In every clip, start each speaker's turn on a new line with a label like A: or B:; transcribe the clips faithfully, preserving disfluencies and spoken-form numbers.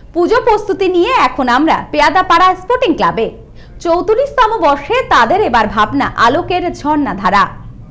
A: পুজো প্রস্তুতি নিয়ে এখন আমরা পেয়াদাপাড়া স্পোর্টিং ক্লাবে। চৌত্রিশতম বর্ষে তাদের এবার ভাবনা আলোকের ঝর্ণাধারা।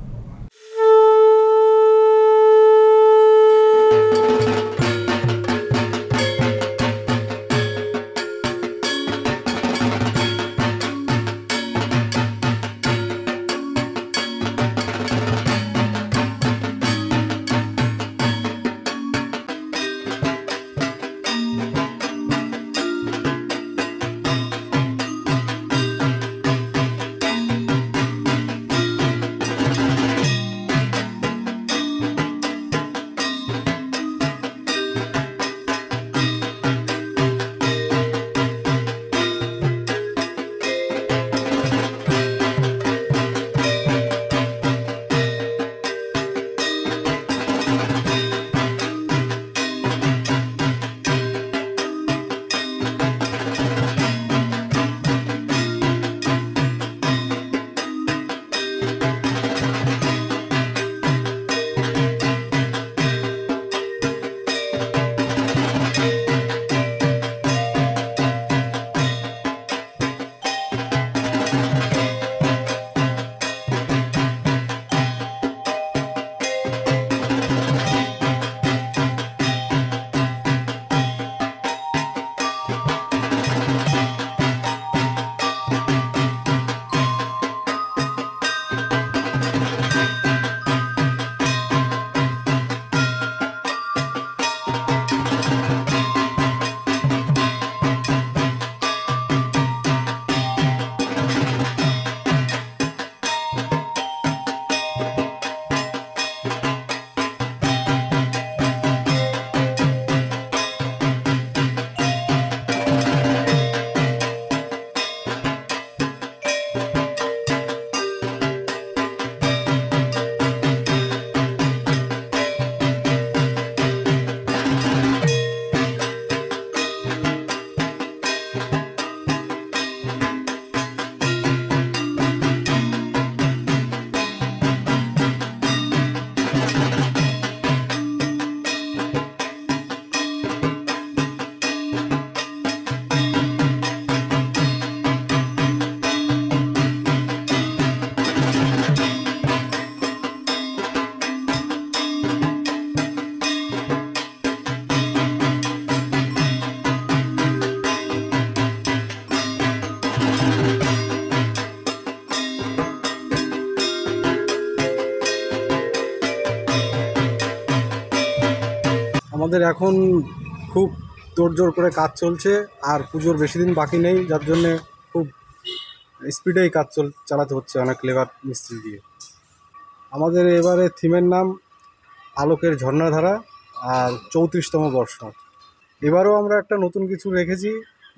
B: আমাদের এখন খুব তোড়জোড় করে কাজ চলছে, আর পুজোর বেশি দিন বাকি নেই, যার জন্যে খুব স্পিডেই কাজ চল চালাতে হচ্ছে অনেক লেবার মিস্ত্রি দিয়ে। আমাদের এবারে থিমের নাম আলোকের ঝর্ণাধারা আর চৌত্রিশতম বর্ষ। এবারও আমরা একটা নতুন কিছু রেখেছি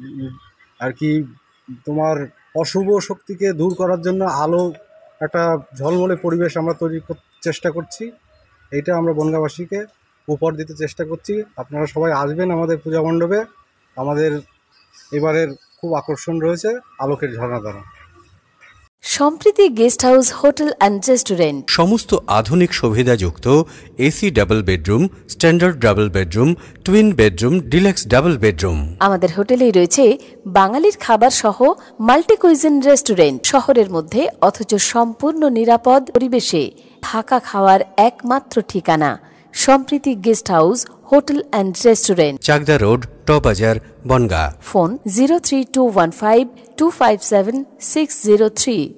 B: আর কি, তোমার অশুভ শক্তিকে দূর করার জন্য আলো একটা ঝলমলে পরিবেশ আমরা তৈরি চেষ্টা করছি। এইটা আমরা বনগাঁবাসীকে উপহার দিতে চেষ্টা করছি। আপনারা সবাই আসবেন আমাদের পূজা মণ্ডপে। আমাদের এবারের খুব আকর্ষণ রয়েছে আলোকের ঝর্ণাধারা।
C: Sampriti guest house hotel and restaurant,
D: সমস্ত আধুনিক সুবিধাযুক্ত AC double bedroom, standard double bedroom, twin bedroom, deluxe double bedroom.
C: আমাদের হোটেলেই রয়েছে বাঙালির খাবার সহ মাল্টি কুইজিন রেস্টুরেন্ট। শহরের মধ্যে অথচ সম্পূর্ণ নিরাপদ পরিবেশে থাকা খাওয়ার একমাত্র ঠিকানা Sampriti guest house hotel and restaurant,
D: Chakdah road, টবাজার, Bongaon.
C: Phone zero three two one five two five seven six zero three.